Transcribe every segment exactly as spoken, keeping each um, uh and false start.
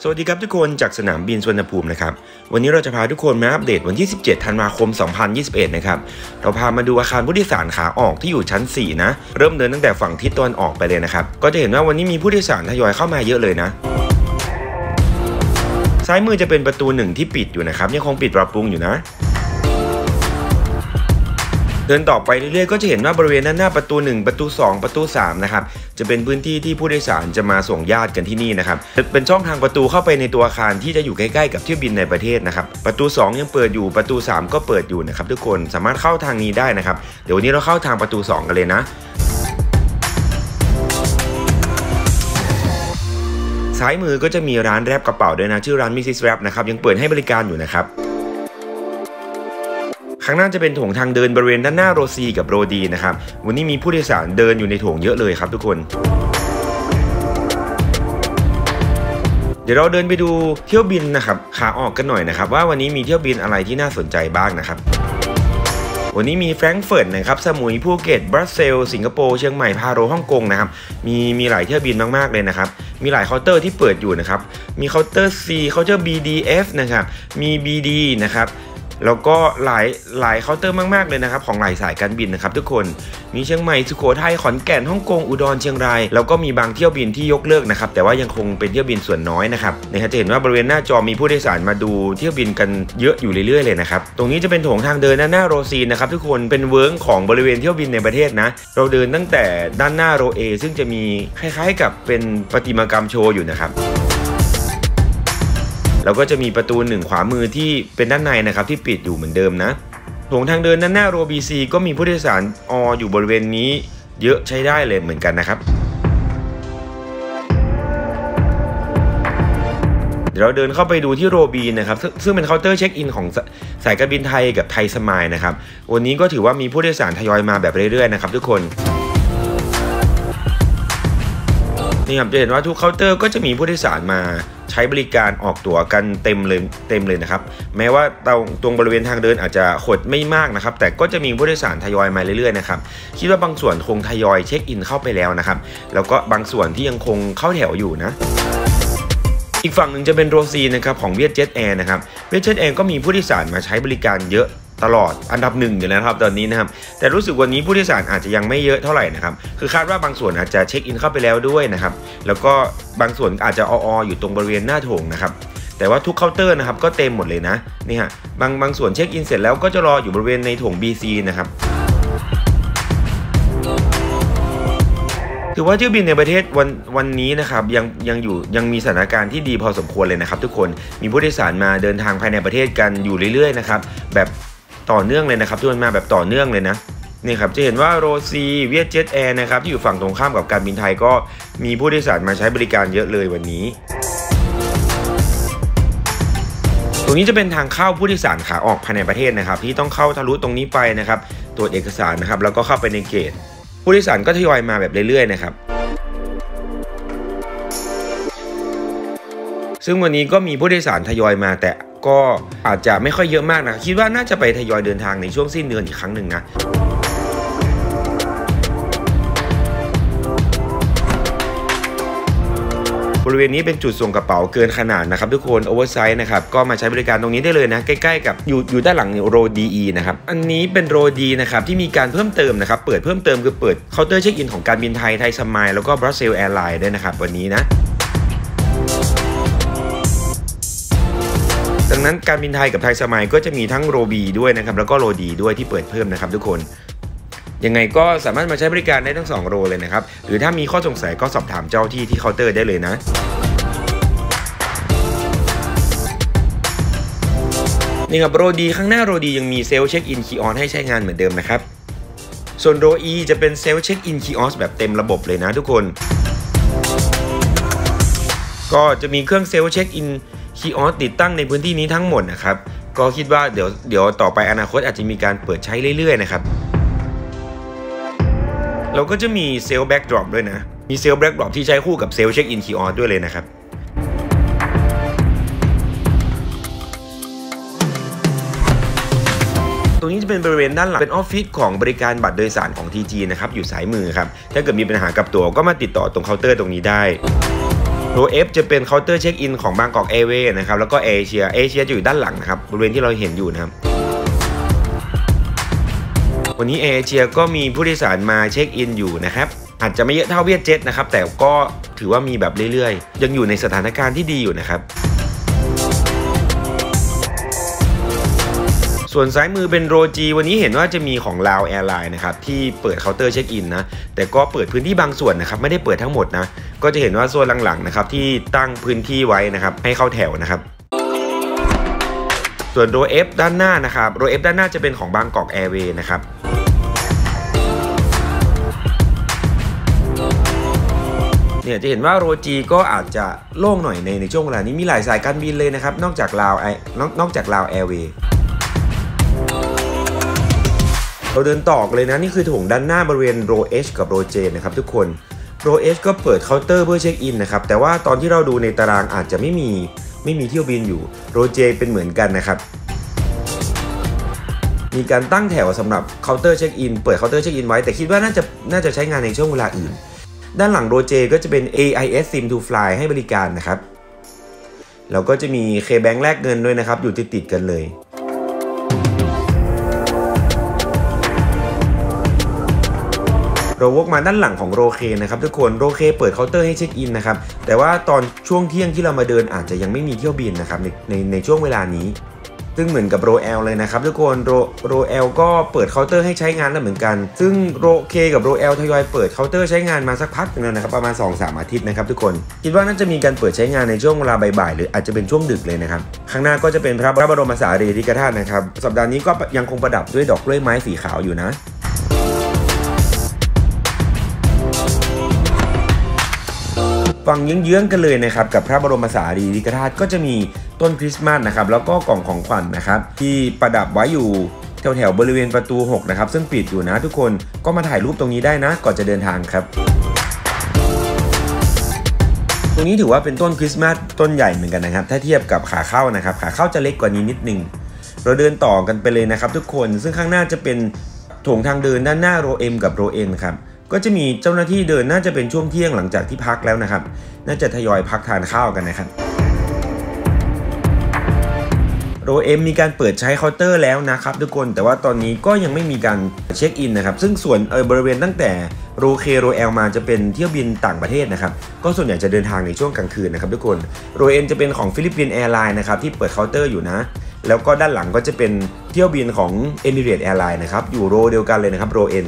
สวัสดีครับทุกคนจากสนามบินสุวรรณภูมินะครับวันนี้เราจะพาทุกคนมาอัปเดตวันที่สิบเจ็ดธันวาคมสองพันยี่สิบเอ็ดนะครับเราพามาดูอาคารผู้โดยสารขาออกที่อยู่ชั้นสี่นะเริ่มเดินตั้งแต่ฝั่งทิศตะวันออกไปเลยนะครับก็จะเห็นว่าวันนี้มีผู้โดยสารทยอยเข้ามาเยอะเลยนะซ้ายมือจะเป็นประตูหนึ่งที่ปิดอยู่นะครับยังคงปิดปรับปรุงอยู่นะเดินต่อไปเรื่อยๆก็จะเห็นว่าบริเวณด้านหน้าประตูหนึ่งประตูสองประตูสามนะครับจะเป็นพื้นที่ที่ผู้โดยสารจะมาส่งญาติกันที่นี่นะครับเป็นช่องทางประตูเข้าไปในตัวอาคารที่จะอยู่ใกล้ๆกับเที่ยวบินในประเทศนะครับประตูสองยังเปิดอยู่ประตูสามก็เปิดอยู่นะครับทุกคนสามารถเข้าทางนี้ได้นะครับเดี๋ยววันนี้เราเข้าทางประตูสองกันเลยนะซ้ายมือก็จะมีร้านแรปกระเป๋าด้วยนะชื่อร้าน มิสซิส Wrap นะครับยังเปิดให้บริการอยู่นะครับข้างหน้าจะเป็นโถงทางเดินบริเวณด้านหน้าโรซีกับโรดีนะครับวันนี้มีผู้โดยสารเดินอยู่ในโถงเยอะเลยครับทุกคนเดี๋ยวเราเดินไปดูเที่ยวบินนะครับขาออกกันหน่อยนะครับว่าวันนี้มีเที่ยวบินอะไรที่น่าสนใจบ้างนะครับวันนี้มีแฟรงก์เฟิร์ตนะครับสมุยภูเก็ตบรัสเซลสิงคโปร์เชียงใหม่พาโรฮ่องกงนะครับมีมีหลายเที่ยวบินมากๆเลยนะครับมีหลายเคาน์เตอร์ที่เปิดอยู่นะครับมีเคาน์เตอร์ C เคาน์เตอร์ บี ดี เอฟ นะครับมี บี ดี นะครับแล้วก็หลายหลายเคาน์เตอร์มากๆเลยนะครับของหลายสายการบินนะครับทุกคนมีเชียงใหม่สุโขทัยขอนแก่นฮ่องกงอุดรเชียงรายแล้วก็มีบางเที่ยวบินที่ยกเลิกนะครับแต่ว่ายังคงเป็นเที่ยวบินส่วนน้อยนะครับนะครับจะเห็นว่าบริเวณหน้าจอมีผู้โดยสารมาดูเที่ยวบินกันเยอะอยู่เรื่อยๆเลยนะครับตรงนี้จะเป็นโถงทางเดินด้านหน้าโรซีนะครับทุกคนเป็นเวิร์กของบริเวณเที่ยวบินในประเทศนะเราเดินตั้งแต่ด้านหน้าโรเอซึ่งจะมีคล้ายๆกับเป็นประติมากรรมโชว์อยู่นะครับแล้วก็จะมีประตูหนึ่งขวามือที่เป็นด้านในนะครับที่ปิดอยู่เหมือนเดิมนะโถงทางเดินด้านหน้าโรบีซีก็มีผู้โดยสารออยู่บริเวณนี้เยอะใช้ได้เลยเหมือนกันนะครับเดี๋ยวเราเดินเข้าไปดูที่โรบีนะครับซึ่งเป็นเคาน์เตอร์เช็คอินของสายการบินไทยกับไทยสมายนะครับวันนี้ก็ถือว่ามีผู้โดยสารทยอยมาแบบเรื่อยๆนะครับทุกคนนี่ครับจะเห็นว่าทุกเคาน์เตอร์ก็จะมีผู้โดยสารมาใช้บริการออกตั๋วกันเต็มเลยเต็มเลยนะครับแม้ว่าตรงตรงบริเวณทางเดินอาจจะขดไม่มากนะครับแต่ก็จะมีผู้โดยสารทยอยมาเรื่อยๆนะครับคิดว่าบางส่วนคงทยอยเช็คอินเข้าไปแล้วนะครับแล้วก็บางส่วนที่ยังคงเข้าแถวอยู่นะอีกฝั่งหนึ่งจะเป็นโรซีนะครับของเวียดเจ็ตแอร์นะครับเวียดเจ็ตแอร์ก็มีผู้โดยสารมาใช้บริการเยอะตลอดอันดับหนึ่งอยู่แล้วครับตอนนี้นะครับแต่รู้สึกวันนี้ผู้โดยสารอาจจะยังไม่เยอะเท่าไหร่นะครับคือคาดว่าบางส่วนอาจจะเช็คอินเข้าไปแล้วด้วยนะครับแล้วก็บางส่วนอาจจะอออยู่ตรงบริเวณหน้าโถงนะครับแต่ว่าทุกเคาน์เตอร์นะครับก็เต็มหมดเลยนะนี่ฮะบางบางส่วนเช็คอินเสร็จแล้วก็จะรออยู่บริเวณในโถง บี ซี นะครับถือว่าเที่ยวบินในประเทศวันวันนี้นะครับยังยังอยู่ยังมีสถานการณ์ที่ดีพอสมควรเลยนะครับทุกคนมีผู้โดยสารมาเดินทางภายในประเทศกันอยู่เรื่อยๆนะครับแบบต่อเนื่องเลยนะครับทุกคนมาแบบต่อเนื่องเลยนะนี่ครับจะเห็นว่าโรซีเวียดเจ็ตแอร์นะครับที่อยู่ฝั่งตรงข้ามกับการบินไทยก็มีผู้โดยสารมาใช้บริการเยอะเลยวันนี้ตรงนี้จะเป็นทางเข้าผู้โดยสารขาออกภายในประเทศนะครับที่ต้องเข้าทะลุตรงนี้ไปนะครับตรวจเอกสารนะครับแล้วก็เข้าไปในเกตผู้โดยสารก็ทยอยมาแบบเรื่อยๆนะครับซึ่งวันนี้ก็มีผู้โดยสารทยอยมาแต่ก็อาจจะไม่ค่อยเยอะมากนะคิดว่าน่าจะไปทยอยเดินทางในช่วงสิ้นเดือนอีกครั้งหนึ่งนะบริเวณนี้เป็นจุดส่งกระเป๋าเกินขนาดนะครับทุกคนโอเวอร์ไซส์นะครับก็มาใช้บริการตรงนี้ได้เลยนะใกล้ๆกับอยู่อยู่ด้านหลังโรดีอีนะครับอันนี้เป็นโรดีนะครับที่มีการเพิ่มเติมนะครับเปิดเพิ่มเติมคือเปิดเคาน์เตอร์เช็คอินของการบินไทยไทยสมายแล้วก็บรัสเซลแอร์ไลน์ด้วยนะครับวันนี้นะดังนั้นการบินไทยกับไทยสมายก็จะมีทั้งโรบีด้วยนะครับแล้วก็โรดีด้วยที่เปิดเพิ่มนะครับทุกคนยังไงก็สามารถมาใช้บริการได้ทั้งสองโรเลยนะครับหรือถ้ามีข้อสงสัยก็สอบถามเจ้าที่ที่เคาน์เตอร์ได้เลยนะนี่ครับโรดีข้างหน้าโรดียังมีเซลล์เช็คอินคีออสให้ใช้งานเหมือนเดิมนะครับส่วนโรอีจะเป็นเซลล์เช็คอินคีออสแบบเต็มระบบเลยนะทุกคนก็จะมีเครื่องเซลล์เช็คอินคีออสติดตั้งในพื้นที่นี้ทั้งหมดนะครับก็คิดว่าเดี๋ยวเดี๋ยวต่อไปอนาคตอาจจะมีการเปิดใช้เรื่อยๆนะครับเราก็จะมีเซลล์แบ็กดรอปด้วยนะมีเซลล์แบ็กดรอปที่ใช้คู่กับเซลล์เช็คอินคีออสด้วยเลยนะครับตรงนี้จะเป็นบริเวณด้านหลังเป็นออฟฟิศของบริการบัตรโดยสารของ ที จี นะครับอยู่ซ้ายมือครับถ้าเกิดมีปัญหากับตั๋วก็มาติดต่อตรงเคาน์เตอร์ตรงนี้ได้โร F จะเป็นเคาน์เตอร์เช็คอินของบางกอกแอร์เวย์นะครับแล้วก็เอเชียเอเชียจะอยู่ด้านหลังนะครับบริเวณที่เราเห็นอยู่นะครับวันนี้เอเชียก็มีผู้โดยสารมาเช็คอินอยู่นะครับอาจจะไม่เยอะเท่าเวียดเจ็ตนะครับแต่ก็ถือว่ามีแบบเรื่อยๆยังอยู่ในสถานการณ์ที่ดีอยู่นะครับส่วนซ้ายมือเป็นโรจีวันนี้เห็นว่าจะมีของลาวแอร์ไลน์นะครับที่เปิดเคาน์เตอร์เช็คอินนะแต่ก็เปิดพื้นที่บางส่วนนะครับไม่ได้เปิดทั้งหมดนะก็จะเห็นว่าโซนหลังๆนะครับที่ตั้งพื้นที่ไว้นะครับให้เข้าแถวนะครับส่วนโร F ด้านหน้านะครับโร F ด้านหน้าจะเป็นของบางกอกแอร์เวย์นะครับเนี่ยจะเห็นว่าโรจีก็อาจจะโล่งหน่อยในในช่วงเวลานี้มีหลายสายการบินเลยนะครับนอกจากลาวไอนอกนอกจากลาวแอร์เวย์เราเดินต่อเลยนะนี่คือโถงด้านหน้าบริเวณโร H กับโร J นะครับทุกคนโร H ก็เปิดเคาน์เตอร์เพื่อเช็คอินนะครับแต่ว่าตอนที่เราดูในตารางอาจจะไม่มีไม่มีเที่ยวบินอยู่โร J เป็นเหมือนกันนะครับมีการตั้งแถวสำหรับเคาน์เตอร์เช็คอินเปิดเคาน์เตอร์เช็คอินไว้แต่คิดว่าน่าจะน่าจะใช้งานในช่วงเวลาอื่นด้านหลังโร J ก็จะเป็น เอ ไอ เอส Sim to Fly ให้บริการนะครับแล้วก็จะมี K-Bank แลกเงินด้วยนะครับอยู่ติดๆกันเลยเราวกมาด้านหลังของโรเคนะครับทุกคนโรเคเปิดเคาน์เตอร์ให้เช็คอินนะครับแต่ว่าตอนช่วงเที่ยงที่เรามาเดินอาจจะยังไม่มีเที่ยวบินนะครับในในในช่วงเวลานี้ซึ่งเหมือนกับโรเอลเลยนะครับทุกคนโรโรเอลก็เปิดเคาน์เตอร์ให้ใช้งานแล้วเหมือนกันซึ่งโรเคกับโรเอลทยอยเปิดเคาน์เตอร์ใช้งานมาสักพักนึงแล้วนะครับประมาณ สองถึงสาม อาทิตย์นะครับทุกคนคิดว่าน่าจะมีการเปิดใช้งานในช่วงเวลาบ่ายๆหรืออาจจะเป็นช่วงดึกเลยนะครับข้างหน้าก็จะเป็นพระบรมสารีริกธาตุนะครับสัปดาห์นี้ก็ยังคงประดับด้วยดอกกล้วยไม้สีขาวอยู่นะฝั่งเยื้องๆกันเลยนะครับกับพระบรมสารีริกธาตุก็จะมีต้นคริสต์มาสนะครับแล้วก็กล่องของขวัญ นะครับที่ประดับไว้อยู่แถวๆบริเวณประตูหกนะครับซึ่งปิดอยู่นะทุกคนก็มาถ่ายรูปตรงนี้ได้นะก่อนจะเดินทางครับตรงนี้ถือว่าเป็นต้นคริสต์มาสต้นใหญ่เหมือนกันนะครับถ้าเทียบกับขาเข้านะครับขาเข้าจะเล็กกว่านี้นิดนึงเราเดินต่อกันไปเลยนะครับทุกคนซึ่งข้างหน้าจะเป็นโถงทางเดินด้านหน้าโร M กับโร N ครับก็จะมีเจ้าหน้าที่เดินน่าจะเป็นช่วงเที่ยงหลังจากที่พักแล้วนะครับน่าจะทยอยพักทานข้าวกันนะครับโร M มีการเปิดใช้เคาน์เตอร์แล้วนะครับทุกคนแต่ว่าตอนนี้ก็ยังไม่มีการเช็คอินนะครับซึ่งส่วนเออบริเวณตั้งแต่โรเคโร L มาจะเป็นเที่ยวบินต่างประเทศนะครับก็ส่วนใหญ่จะเดินทางในช่วงกลางคืนนะครับทุกคนโร N จะเป็นของฟิลิปปินส์แอร์ไลน์นะครับที่เปิดเคาน์เตอร์อยู่นะแล้วก็ด้านหลังก็จะเป็นเที่ยวบินของ Emirates Airline นะครับอยู่โรเดียวกันเลยนะครับโร N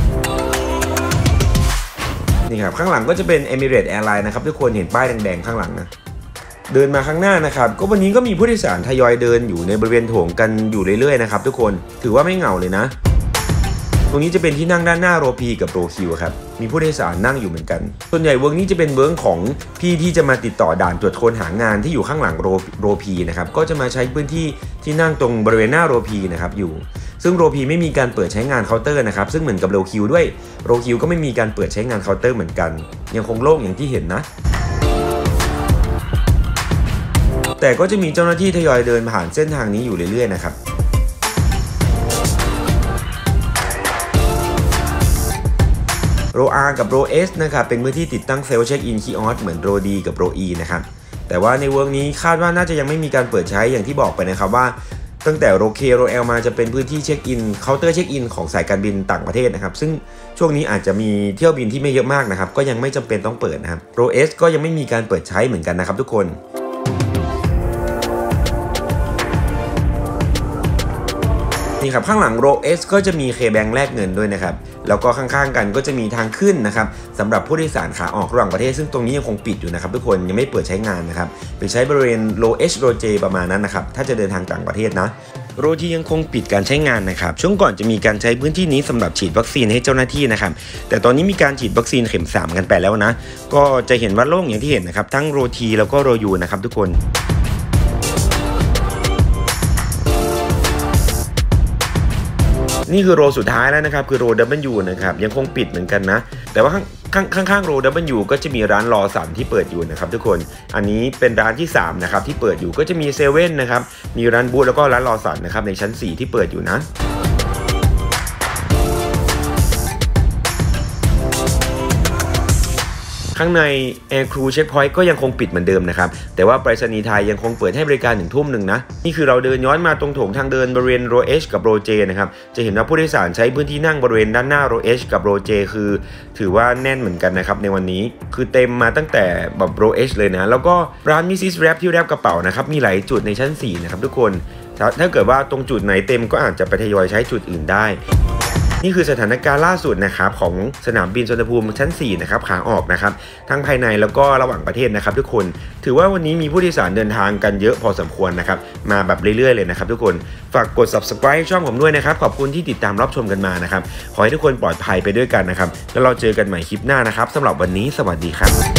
นี่ครับข้างหลังก็จะเป็น Emirates Airline นะครับทุกคนเห็นป้ายแดงๆข้างหลังนะเดินมาข้างหน้านะครับก็วันนี้ก็มีผู้โดยสารทยอยเดินอยู่ในบริเวณโถงกันอยู่เรื่อยๆนะครับทุกคนถือว่าไม่เหงาเลยนะตรงนี้จะเป็นที่นั่งด้านหน้าโรพีกับโรคิวครับมีผู้โดยสารนั่งอยู่เหมือนกันส่วนใหญ่เวิร์กนี้จะเป็นเวิร์กของพี่ที่จะมาติดต่อด่านตรวจคนหางานที่อยู่ข้างหลังโรโรพีนะครับก็จะมาใช้พื้นที่ที่นั่งตรงบริเวณหน้าโรพีนะครับอยู่ซึ่งโรพีไม่มีการเปิดใช้งานเคาน์เตอร์นะครับซึ่งเหมือนกับโรคิวด้วยโรคิวก็ไม่มีการเปิดใช้งานเคาน์เตอร์เหมือนกันยังคงโล่งอย่างที่เห็นนะแต่ก็จะมีเจ้าหน้าที่ทยอยเดินผ่านเส้นทางนี้อยู่เรื่อยๆนะครับโร R กับโร S นะครับเป็นพื้นที่ติดตั้งเซลล์เช็คอินคีออสเหมือนโร D กับโร E นะครับแต่ว่าในเวิร์กนี้คาดว่าน่าจะยังไม่มีการเปิดใช้อย่างที่บอกไปนะครับว่าตั้งแต่โรเคโร L มาจะเป็นพื้นที่เช็คอินเคาน์เตอร์เช็คอินของสายการบินต่างประเทศนะครับซึ่งช่วงนี้อาจจะมีเที่ยวบินที่ไม่เยอะมากนะครับก็ยังไม่จำเป็นต้องเปิดนะครับโร S ก็ยังไม่มีการเปิดใช้เหมือนกันนะครับทุกคนนี่ครับข้างหลังโร S ก็จะมี K-Bank แลกเงินด้วยนะครับแล้วก็ข้างๆกันก็จะมีทางขึ้นนะครับสำหรับผู้โดยสารขาออกระหว่างประเทศซึ่งตรงนี้ยังคงปิดอยู่นะครับทุกคนยังไม่เปิดใช้งานนะครับไปใช้บริเวณโร H โร J ประมาณนั้นนะครับถ้าจะเดินทางต่างประเทศนะโร G ยังคงปิดการใช้งานนะครับช่วงก่อนจะมีการใช้พื้นที่นี้สำหรับฉีดวัคซีนให้เจ้าหน้าที่นะครับแต่ตอนนี้มีการฉีดวัคซีนเข็มสามกันไปแล้วนะก็จะเห็นว่าโล่งอย่างที่เห็นนะครับทั้งโร T แล้วก็โร U นะครับทุกคนนี่คือโรสุดท้ายแล้วนะครับคือโร W นะครับยังคงปิดเหมือนกันนะแต่ว่าข้างข้างข้างโร W ก็จะมีร้านรอสันที่เปิดอยู่นะครับทุกคนอันนี้เป็นร้านที่สามนะครับที่เปิดอยู่ก็จะมีเซเว่นนะครับมีร้านบูธแล้วก็ร้านรอสันนะครับในชั้นสี่ที่เปิดอยู่นะข้างใน Air Crew Checkpoint ก็ยังคงปิดเหมือนเดิมนะครับแต่ว่าไปรษณีย์ไทยยังคงเปิดให้บริการถึงทุ่มหนึ่งนะนี่คือเราเดินย้อนมาตรงโถงทางเดินบริเวณโรเอชกับโรเจนะครับจะเห็นว่าผู้โดยสารใช้พื้นที่นั่งบริเวณด้านหน้าโรเอชกับโรเจคือถือว่าแน่นเหมือนกันนะครับในวันนี้คือเต็มมาตั้งแต่แบบโรเอชเลยนะแล้วก็ร้านมิสซิสแรปที่แรปกระเป๋านะครับมีหลายจุดในชั้นสี่นะครับทุกคนถ้าเกิดว่าตรงจุดไหนเต็มก็อาจจะไปทยอยใช้จุดอื่นได้นี่คือสถานการณ์ล่าสุดนะครับของสนามบินสุวรรณภูมิชั้นสี่นะครับขาออกนะครับทั้งภายในแล้วก็ระหว่างประเทศนะครับทุกคนถือว่าวันนี้มีผู้โดยสารเดินทางกันเยอะพอสมควรนะครับมาแบบเรื่อยๆเลยนะครับทุกคนฝากกด ซับสไครบ์ ช่องผมด้วยนะครับขอบคุณที่ติดตามรับชมกันมานะครับขอให้ทุกคนปลอดภัยไปด้วยกันนะครับแล้วเราเจอกันใหม่คลิปหน้านะครับสำหรับวันนี้สวัสดีครับ